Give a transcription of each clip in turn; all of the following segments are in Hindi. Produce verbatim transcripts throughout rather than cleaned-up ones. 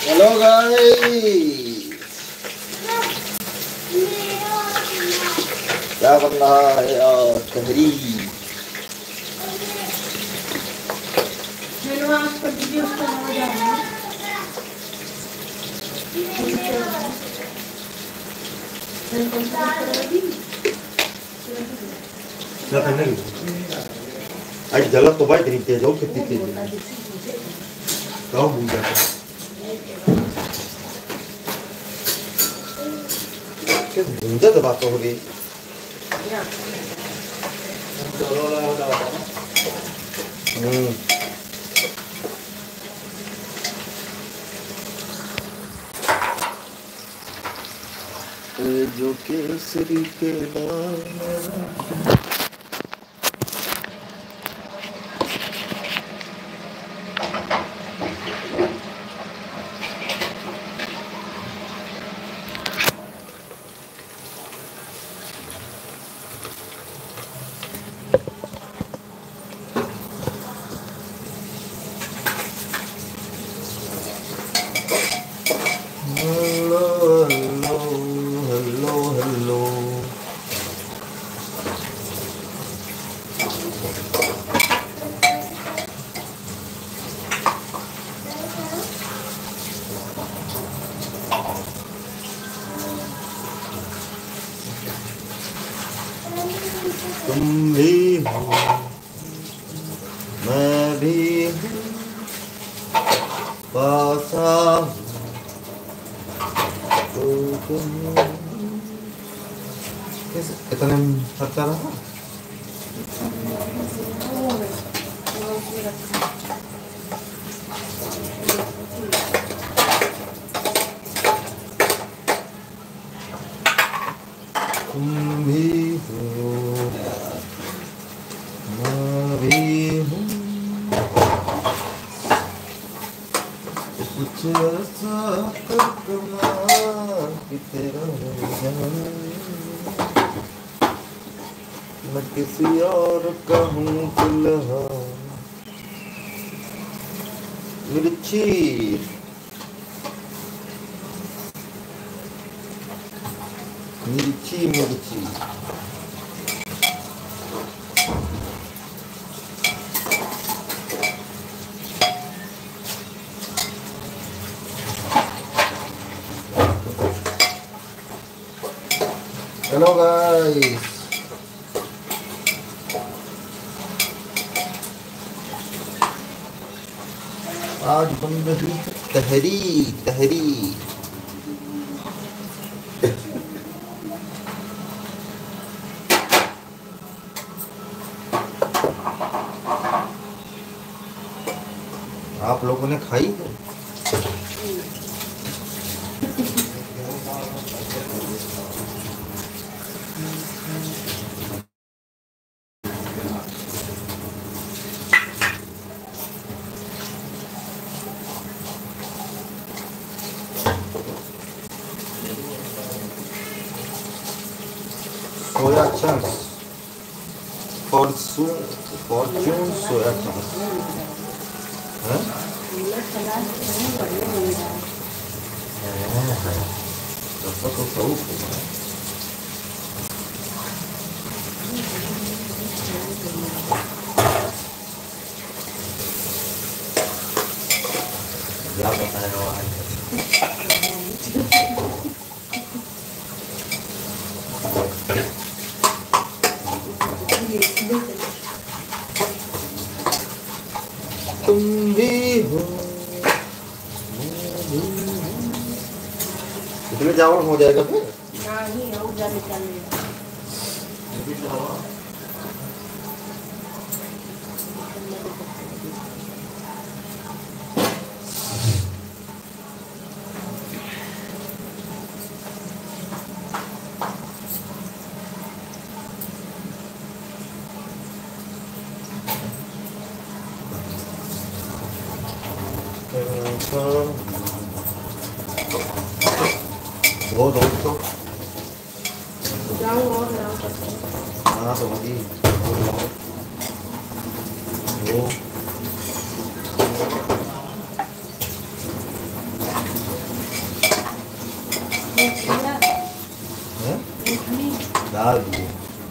हेलो गाइस, क्या बन रहा है यार? तहरी क्या करने की? आज जलत तो भाई इतनी तेज हो, कितनी तेज गाँव घूम जाता है। झंझट तो बात हो गई। हम्म जो केसरी के नाम तुम भी हो, मैं भी हूँ, पास आओ तो तुम कैसे इतने खर्चा रहा? तुम भी हो, मैं भी हूँ, कुछ ऐसा कर कमाल कि तेरा मैं किसी और का हूँ फिलहाल। मिर्ची मिर्ची मिर्ची हेलो गाइस, आज बन रही तहरी तहरी। आप लोगों ने खाई है? Soya chunks, Fortune Fortune soya chunks हैं? तो तो तो क्या बताया आज? तुम भी हो, इतने चावल हो जाएगा फिर? नहीं, और ज्यादा चलेगा। दो दो तो जाओ और लाओ हाँ तो वही और लाओ दो डाल दिए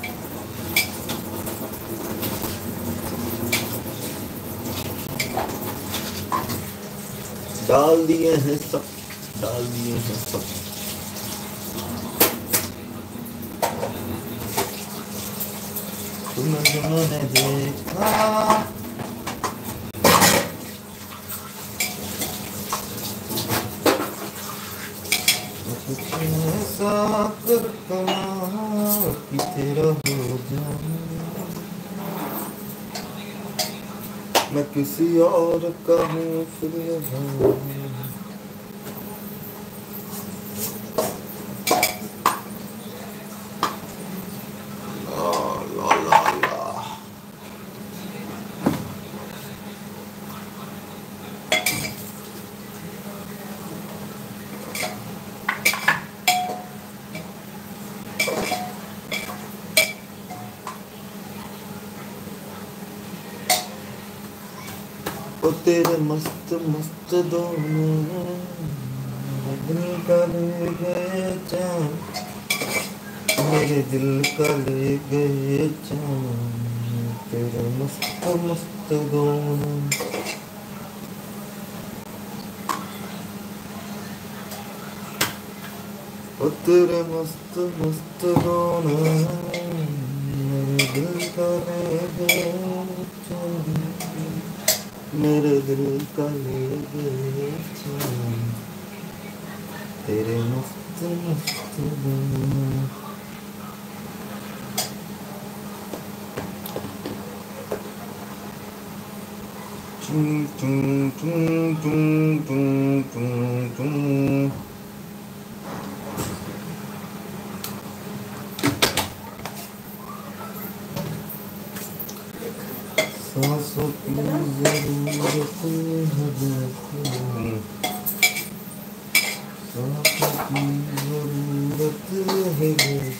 डाल दिए हैं सब डाल दिए हैं सब तुमने देखा ऐसा कर कि तेरा हो जाऊं मैं किसी और का हूँ फिर तेरे मस्त मस्त दोनों दिल का ले गए जान मेरे दिल का ले गए जान तेरे मस्त मस्त दोनों ओ तेरे मस्त मस्त दोनों मेरे दिल का ले गए जान मेरे दिल का ले गए तेरे मस्त मस्त दोनों टुम टुम टुम टुम टुम टुम टुम सांसों की ज़रूरत है सांसों की ज़रूरत है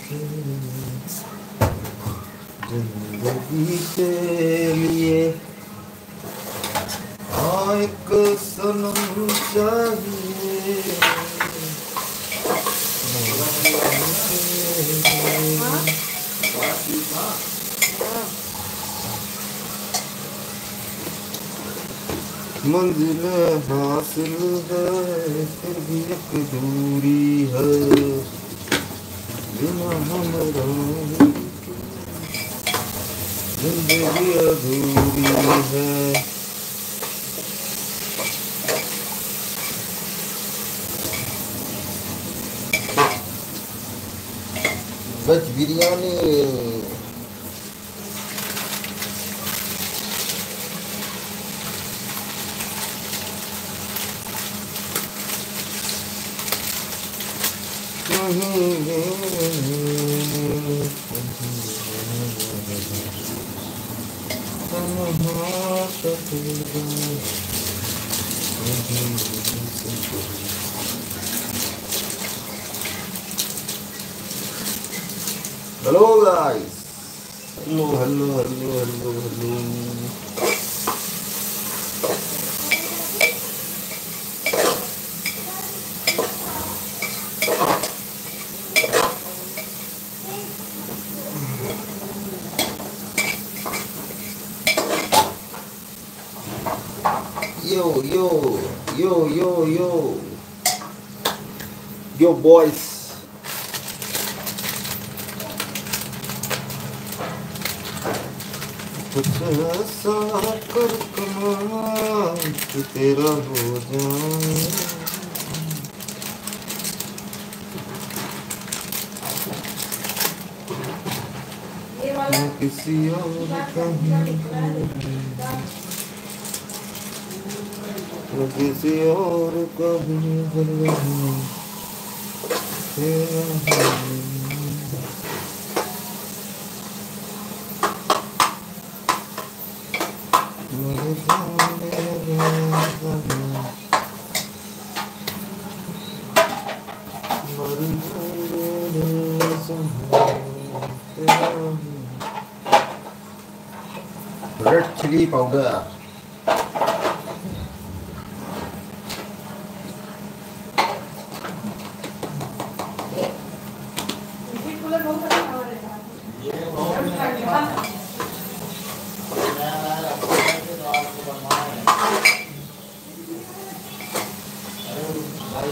जिंदगी के लिए एक सनम चाहिए मंजिल हासिल है फिर भी एक दूरी है बिना हमरा जिंदगी अधूरी है veg biryani hello guys hello hello hello hello hello Yo, yo, yo, yo, yo, yo, boys. कुछ ऐसा कर कमाल कि तेरा हो जाऊं मैं किसी और का मैं किसी और का भी red chilli powder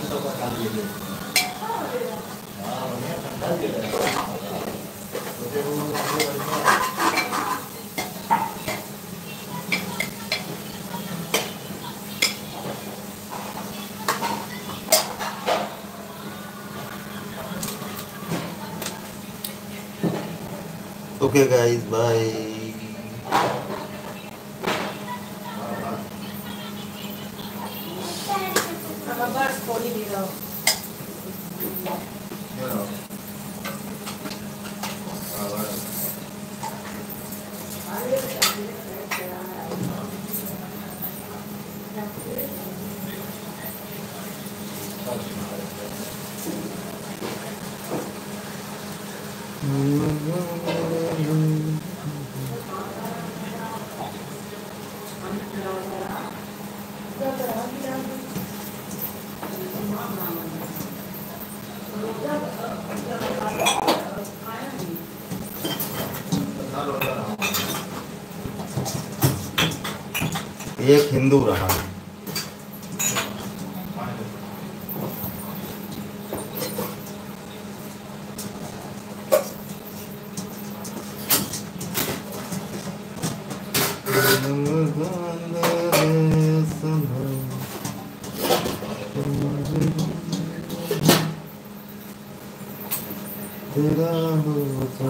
Okay guys, bye. एक हिंदू रहा। तेरा होता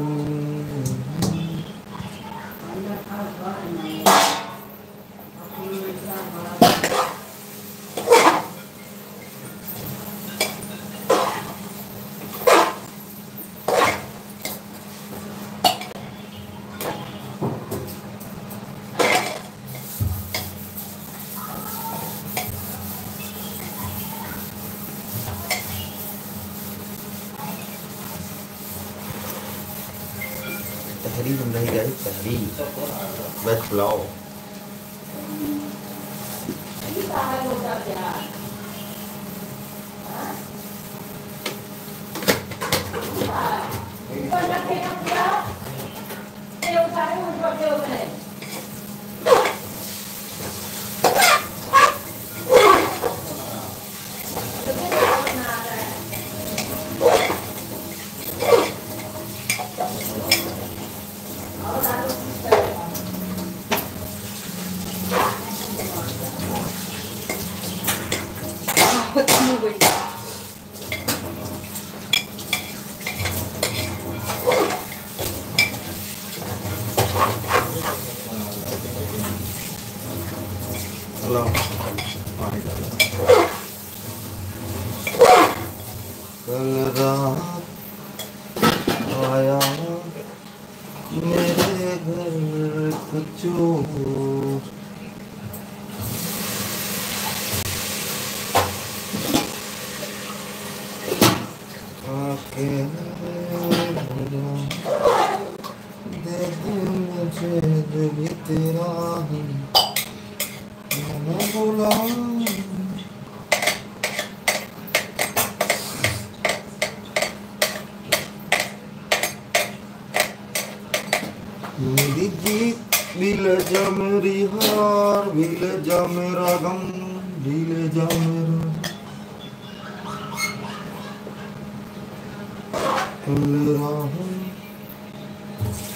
तहरी बन रही है, तहरी बस पुलाव। कल रात आया मेरे घर चोर, आके दे दिल मुझे भी तेरा न भूला। मेरी जीत भी ले जा, मेरी हार भी ले जा, मेरा गम भी ले जा, मेरा कल रात